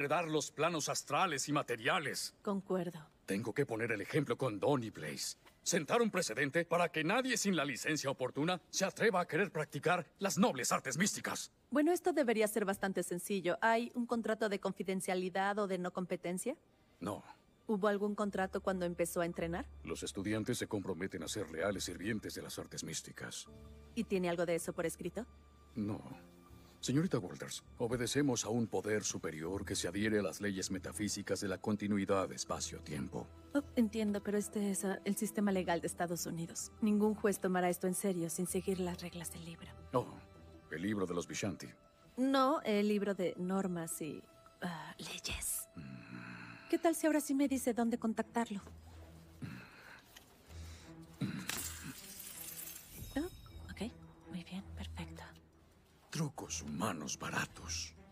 heredar los planos astrales y materiales. Concuerdo. Tengo que poner el ejemplo con Don y Blaze. Sentar un precedente para que nadie sin la licencia oportuna se atreva a querer practicar las nobles artes místicas. Bueno, esto debería ser bastante sencillo. ¿Hay un contrato de confidencialidad o de no competencia? No. ¿Hubo algún contrato cuando empezó a entrenar? Los estudiantes se comprometen a ser leales sirvientes de las artes místicas. ¿Y tiene algo de eso por escrito? No. Señorita Walters, obedecemos a un poder superior que se adhiere a las leyes metafísicas de la continuidad de espacio-tiempo. Oh, entiendo, pero este es el sistema legal de Estados Unidos. Ningún juez tomará esto en serio sin seguir las reglas del libro. Oh, el libro de los Vishanti. No, el libro de normas y leyes. ¿Qué tal si ahora sí me dice dónde contactarlo? Oh, ok, muy bien, perfecto. Trucos humanos baratos.